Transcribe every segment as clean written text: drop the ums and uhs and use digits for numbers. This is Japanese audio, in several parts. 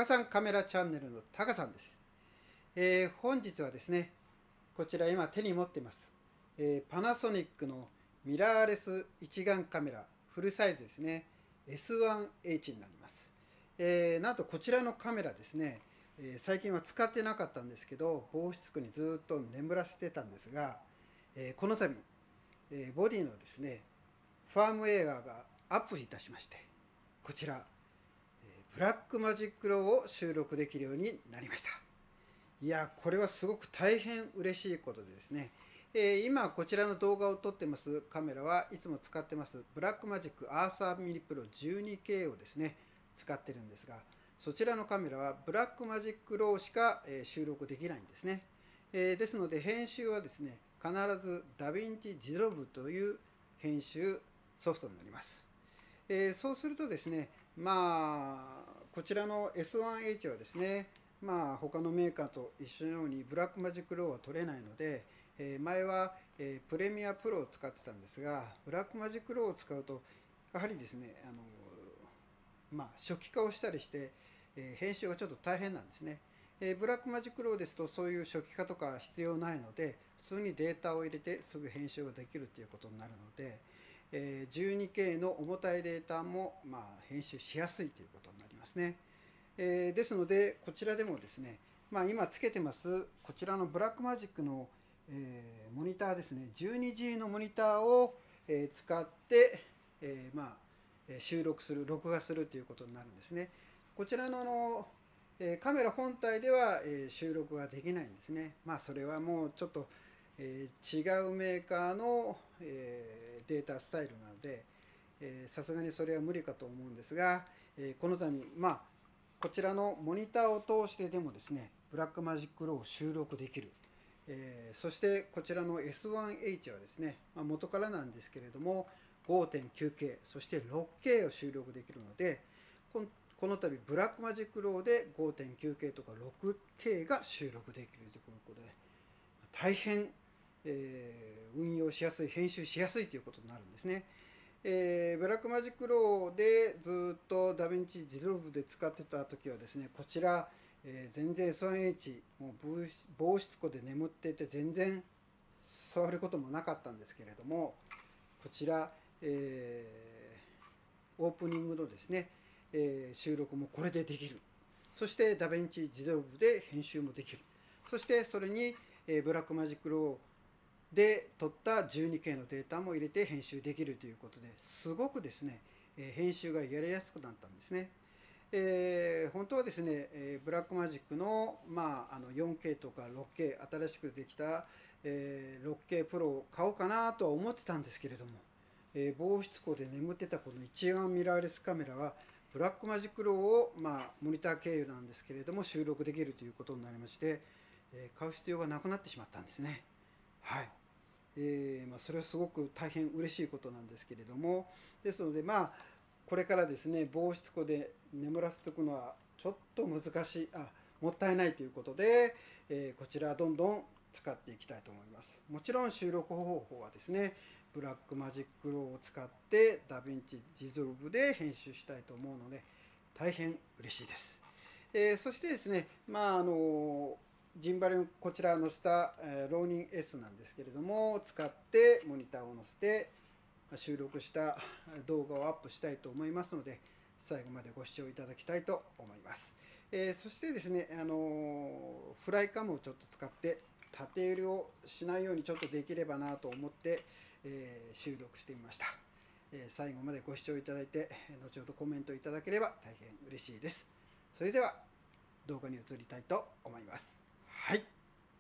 タカさんカメラチャンネルのタカさんです。本日はですね、こちら今手に持っています、パナソニックのミラーレス一眼カメラフルサイズですね、S1H になります。なんとこちらのカメラですね、最近は使ってなかったんですけど、防湿庫にずっと眠らせてたんですが、この度、ボディのですね、ファームウェアがアップいたしまして、こちらブラックマジックローを収録できるようになりました。いや、これはすごく大変嬉しいことでですね、今こちらの動画を撮ってますカメラはいつも使ってますブラックマジックアーサーミニプロ 12K をですね使ってるんですが、そちらのカメラはブラックマジックローしか収録できないんですね。ですので編集はですね必ずダヴィンチディゾルブという編集ソフトになります。そうするとですね、こちらの S1H はですね、他のメーカーと一緒のようにブラックマジックローは取れないので、前はプレミアプロを使ってたんですが、ブラックマジックローを使うとやはりですね、初期化をしたりして、編集がちょっと大変なんですね。ブラックマジックローですとそういう初期化とか必要ないので、普通にデータを入れてすぐ編集ができるということになるので、12K の重たいデータも編集しやすいということになりますね。ですのでこちらでもですね、今つけてますこちらのブラックマジックの、モニターですね、 12G のモニターを、使って、収録する録画するということになるんですね。こちらのカメラ本体では、収録ができないんですね。それはもうちょっと、違うメーカーの、データスタイルなのでさすがにそれは無理かと思うんですが、この度こちらのモニターを通してでもですねブラックマジックローを収録できる、そしてこちらの S1H はですね、元からなんですけれども 5.9K そして 6K を収録できるので、この度ブラックマジックローで 5.9K とか 6K が収録できるということで大変運用しやすい、編集しやすいということになるんですね。ブラックマジックローでずっとダヴィンチディゾルブで使ってた時はですね、こちら、全然 S1H もう防湿庫で眠っていて全然触ることもなかったんですけれども、こちら、オープニングのですね、収録もこれでできる。そしてダヴィンチディゾルブで編集もできる。そしてそれに、ブラックマジックローで撮った 12K のデータも入れて編集できるということですごくですね、編集がやりやすくなったんですね。本当はですね、ブラックマジックの、4K とか 6K 新しくできた、6K プロを買おうかなとは思ってたんですけれども、防湿庫で眠ってたこの一眼ミラーレスカメラはブラックマジックローを、モニター経由なんですけれども収録できるということになりまして、買う必要がなくなってしまったんですね。はい。それはすごく大変嬉しいことなんですけれども、ですのでこれからですね防湿庫で眠らせておくのはちょっと難しい、もったいないということで、こちらどんどん使っていきたいと思います。もちろん収録方法はですねブラックマジックローを使ってダヴィンチディゾルブで編集したいと思うので大変嬉しいです。そしてですねジンバルにこちら載せたローニン S なんですけれども使ってモニターを載せて収録した動画をアップしたいと思いますので最後までご視聴いただきたいと思います。そしてですねフライカムをちょっと使って縦揺れをしないようにちょっとできればなと思って、収録してみました。最後までご視聴いただいて後ほどコメントいただければ大変嬉しいです。それでは動画に移りたいと思います。はい。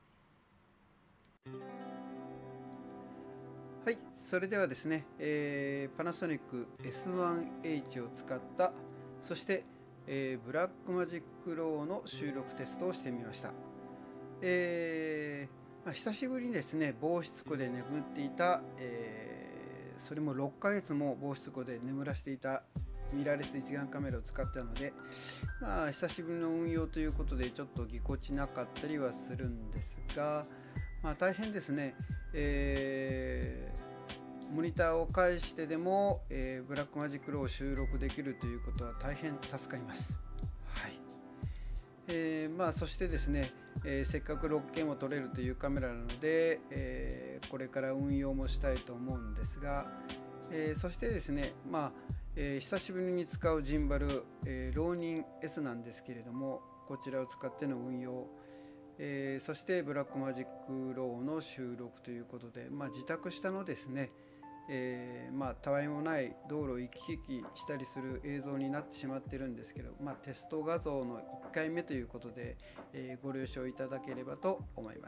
はい、それではですね、パナソニック S1H を使った、そして、ブラックマジックローの収録テストをしてみました。久しぶりにですね、防湿庫で眠っていた、それも6ヶ月も防湿庫で眠らせていたミラーレス一眼カメラを使ったので、久しぶりの運用ということでちょっとぎこちなかったりはするんですが、大変ですね、モニターを介してでも、ブラックマジックローを収録できるということは大変助かります。はい。 そしてですね、せっかく 6K も撮れるというカメラなので、これから運用もしたいと思うんですが、そしてですね、久しぶりに使うジンバル、ローニン S なんですけれども、こちらを使っての運用、そしてブラックマジックローの収録ということで、自宅下のですね、たわいもない道路を行き来したりする映像になってしまっているんですけど、テスト画像の1回目ということで、ご了承いただければと思います。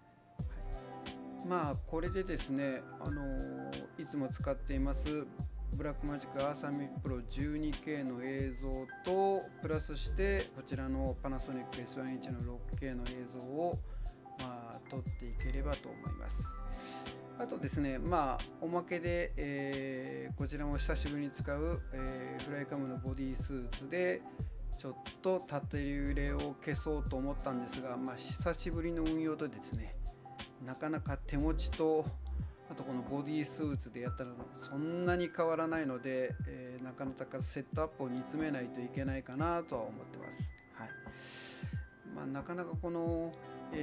これでですね、いつも使っていますブラックマジックアーサーミプロ 12K の映像とプラスしてこちらのパナソニック S1H の 6K の映像を撮っていければと思います。あとですね、おまけで、こちらも久しぶりに使う、フライカムのボディスーツでちょっと縦揺れを消そうと思ったんですが、久しぶりの運用とですね、なかなか手持ちとあとこのボディスーツでやったらそんなに変わらないので、なかなかセットアップを煮詰めないといけないかなとは思ってます。なかなかこの、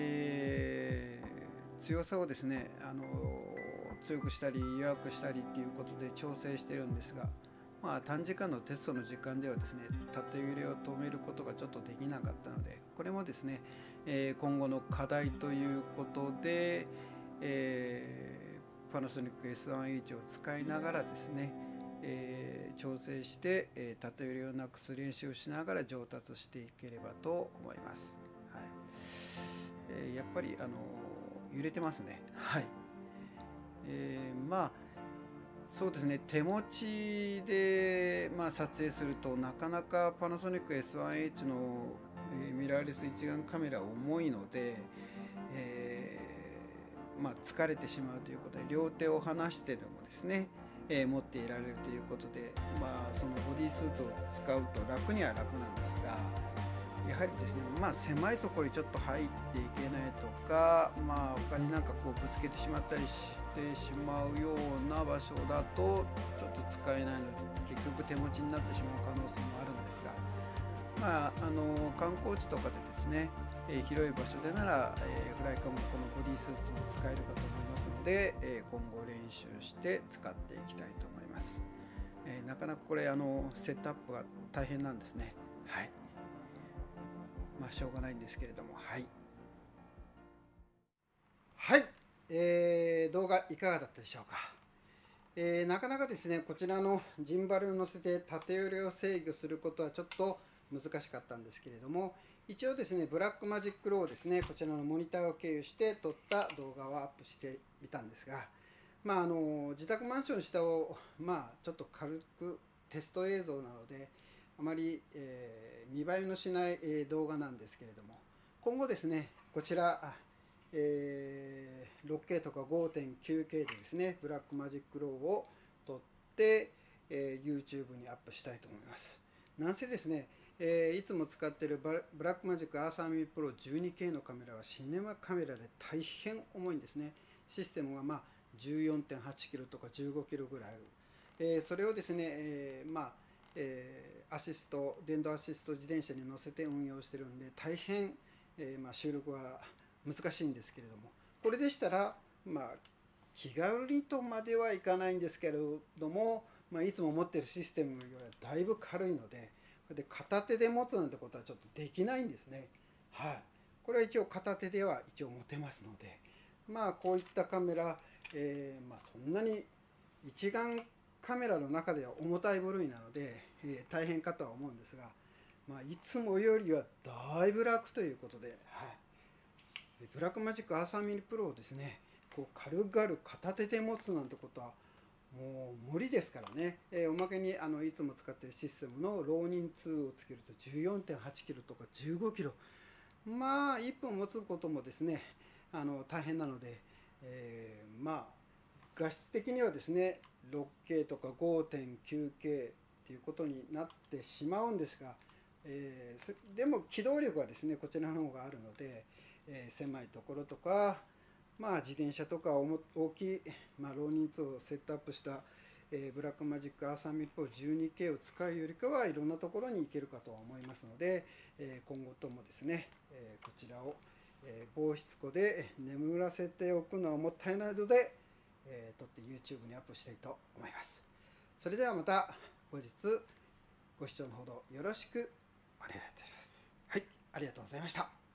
強さをですね、強くしたり弱くしたりっていうことで調整してるんですが、短時間のテストの時間ではですね、縦揺れを止めることがちょっとできなかったので、これもですね、今後の課題ということで、パナソニック S1H を使いながらですね、調整して、縦揺れをなくす練習をしながら上達していければと思います。やっぱり揺れてますね。そうですね、手持ちで、撮影するとなかなかパナソニック S1H の、ミラーレス一眼カメラ重いので、疲れてしまうということで両手を離してでもですね、持っていられるということで、そのボディスーツを使うと楽には楽なんですが、やはりですね、狭いところにちょっと入っていけないとか、他になんかこうぶつけてしまったりしてしまうような場所だとちょっと使えないので結局手持ちになってしまう可能性もあるんですが、観光地とかでですね、広い場所でなら、フライカムのこのボディスーツも使えるかと思いますので、今後練習して使っていきたいと思います。なかなかこれセットアップが大変なんですね。しょうがないんですけれども、動画いかがだったでしょうか。なかなかですね、こちらのジンバルを乗せて縦揺れを制御することはちょっと難しかったんですけれども、一応ですね、ブラックマジックローをですね、こちらのモニターを経由して撮った動画をアップしてみたんですが、自宅マンション下を、ちょっと軽くテスト映像なので、あまり、見栄えのしない、動画なんですけれども、今後ですね、こちら、6K とか 5.9K でですね、ブラックマジックローを撮って、YouTube にアップしたいと思います。なんせですね、いつも使っているブラックマジックアーサーミプロ 12K のカメラはシネマカメラで大変重いんですね。システムが14.8 キロとか15キロぐらいある。それをですね、アシスト、電動アシスト自転車に乗せて運用してるんで、大変、収録は難しいんですけれども、これでしたら、気軽にとまではいかないんですけれども、いつも持っているシステムよりはだいぶ軽いので、で片手で持つなんてことはちょっとできないんですね。これは一応片手では一応持てますので、こういったカメラ、そんなに一眼カメラの中では重たい部類なので、大変かとは思うんですが、いつもよりはだいぶ楽ということで、ブラックマジックアーサーミニプロをですね、こう軽々片手で持つなんてことはもう無理ですからね。おまけにいつも使っているシステムのローニン2をつけると 14.8 キロとか15キロ、1分持つこともですね、大変なので、画質的にはですね 6K とか 5.9K っていうことになってしまうんですが、でも機動力はですねこちらの方があるので、狭いところとか、自転車とか大きい、ローニン2をセットアップした、 ブラックマジックアーサーミルポー 12K を使うよりかはいろんなところに行けるかとは思いますので、今後ともですね、こちらを防湿庫で眠らせておくのはもったいないので、撮って YouTube にアップしたいと思います。それではまた後日ご視聴のほどよろしくお願いいたします。はい、ありがとうございました。